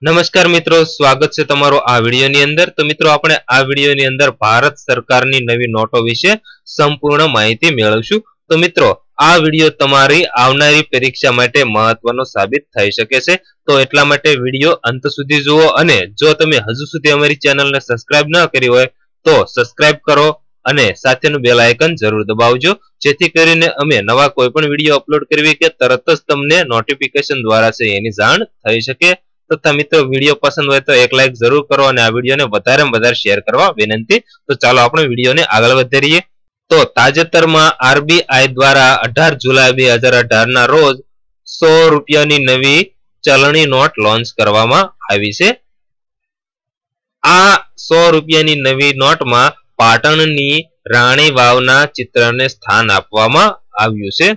નમસ્કાર મિત્રો, સ્વાગત છે તમારો આ વિડીયોની અંદર। તો મિત્રો આપણે આ વિડીયોની અંદર ભારત સરકારની નવી નોટો વિશે સંપૂર્ણ માહિતી મેળવશું। તો મિત્રો આ વિડીયો તમારી આવનારી પરીક્ષા માટે મહત્વનો સાબિત થઈ શકે છે, તો એટલા માટે વિડીયો અંત સુધી જુઓ અને જો તમે હજુ સુધી અમારી ચેનલને સબસ્ક્રાઇબ ન કરી હોય તો સબસ્ક્રાઇબ કરો અને સાથેનું બેલ આઇકન જરૂર દબાવજો, જેથી કરીને અમે નવા કોઈ પણ વિડીયો અપલોડ કરવી કે તરત જ તમને નોટિફિકેશન દ્વારા છે એની જાણ થઈ શકે। તથા મિત્રો વિડીયો પસંદ હોય તો એક લાઈક જરૂર કરો અને આ વિડીયોને વધારેમાં વધારે શેર કરવા વિનંતી। તો ચાલો આપણે વિડીયોને આગળ વધારીએ। તો તાજેતરમાં આરબીઆઈ દ્વારા 18 જુલાઈ 2018 ના રોજ 100 રૂપિયાની નવી ચલણી નોટ લોન્ચ કરવામાં આવી છે। આ 100 રૂપિયાની નવી નોટમાં પાટણની રાણી વાવના ચિત્રને સ્થાન આપવામાં આવ્યું છે।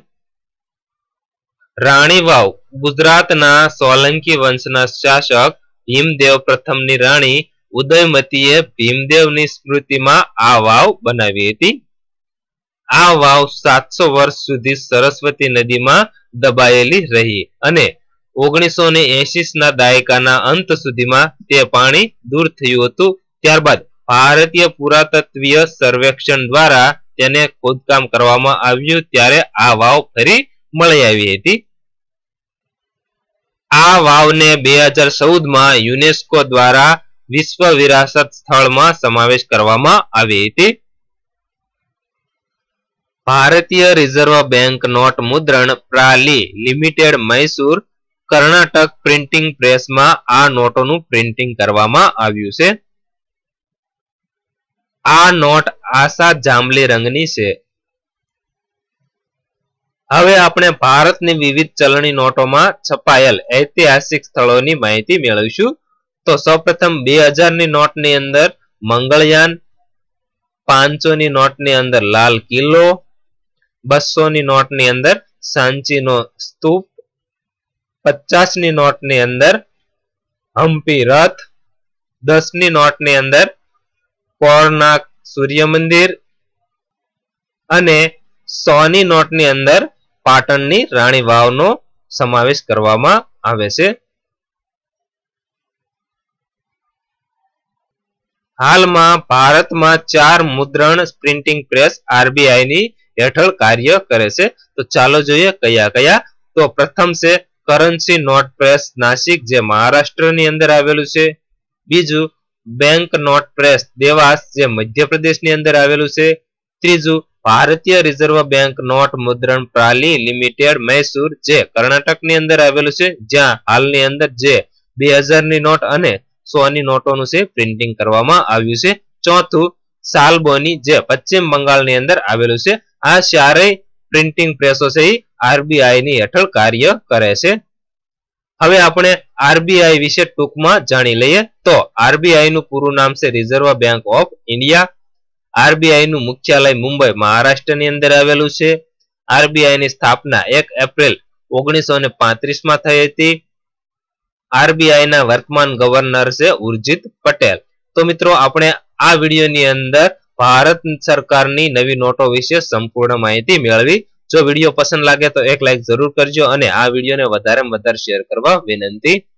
રાણી વાવ ગુજરાતના સોલંકી વંશના શાસક ભીમદેવ પ્રથમની રાણી ઉદયમતીએ ભીમદેવની સ્મૃતિમાં આ વાવ બનાવી હતી। આ વાવ 700 વર્ષ સુધી સરસ્વતી નદીમાં દબાયેલી રહી અને 1980 ના દાયકાના અંત સુધીમાં તે પાણી દૂર થયું હતું। ત્યારબાદ ભારતીય પુરાતત્વીય સર્વેક્ષણ દ્વારા તેને ખોદકામ કરવામાં આવ્યું ત્યારે આ વાવ ફરી મળી આવી હતી। આ વાવને 2014 માં યુનેસ્કો દ્વારા વિશ્વ વિરાસત સ્થળમાં સમાવેશ કરવામાં આવી હતી। Bharatiya Reserve Bank Note Mudran પ્રાલી લિમિટેડ મૈસૂર કર્ણાટક પ્રિન્ટિંગ પ્રેસમાં આ નોટોનું પ્રિન્ટિંગ કરવામાં આવ્યું છે। આ નોટ આશા જાંબલી રંગની છે। હવે આપણે ભારતની વિવિધ ચલણી નોટોમાં છપાયેલ ઐતિહાસિક સ્થળોની માહિતી મેળવીશું। તો સૌપ્રથમ 2000 ની નોટની અંદર મંગળયાન, 500 ની નોટની અંદર લાલ કિલ્લો, 200 ની નોટની અંદર સાંચીનો સ્તૂપ, 50 ની નોટની અંદર હમ્પી રથ, 10 ની નોટની અંદર કોણાર્ક સૂર્ય મંદિર અને 100 ની નોટની અંદર પાટણની રાણી વાવનો સમાવેશ કરવામાં આવે છે। હાલમાં ભારતમાં 4 મુદ્રણ પ્રિન્ટિંગ પ્રેસ આરબીઆઈ ની હેઠળ કાર્ય કરે છે। તો ચાલો જોઈએ કયા કયા। તો પ્રથમ છે કરન્સી નોટ પ્રેસ નાસિક, જે મહારાષ્ટ્રની અંદર આવેલું છે। બીજું બેંક નોટ પ્રેસ દેવાસ, જે મધ્યપ્રદેશની અંદર આવેલું છે। ત્રીજું Bharatiya Reserve Bank Note Mudran પ્રાલી લિમિટેડ મૈસૂર, જે કર્ણાટકની અંદર આવેલું છે, જ્યાં હાલની અંદર જે 2000 ની નોટ અને 100 ની નોટોનું છે પ્રિન્ટિંગ કરવામાં આવ્યું છે। ચોથું સાલબોની, જે પશ્ચિમ બંગાળની અંદર આવેલું છે। આ ચારેય પ્રિન્ટિંગ પ્રેસો છે આરબીઆઈ ની હેઠળ કાર્ય કરે છે। હવે આપણે આરબીઆઈ વિશે ટૂંકમાં જાણી લઈએ। તો આરબીઆઈ નું પૂરું નામ છે Reserve Bank of India. RBI નું મુખ્યાલય મુંબઈ મહારાષ્ટ્રની અંદર આવેલું છે। આરબીઆઈ ની સ્થાપના 1 એપ્રિલ 1935 માં થઈ હતી। આરબીઆઈ ના વર્તમાન ગવર્નર છે ઉર્જિત પટેલ। તો મિત્રો આપણે આ વિડીયોની અંદર ભારત સરકારની નવી નોટો વિશે સંપૂર્ણ માહિતી મેળવી। જો વિડીયો પસંદ લાગે તો એક લાઈક જરૂર કરજો અને આ વિડીયોને વધારેમાં વધારે શેર કરવા વિનંતી।